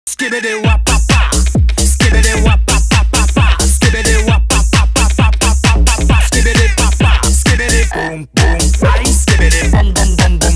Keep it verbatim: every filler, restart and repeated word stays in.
skibidi wap pa pa, skibidi wap pa pa pa pa, skibidi wap pa pa pa pa pa pa pa, skibidi pa pa, skibidi boom boom, ay skibidi boom boom boom boom.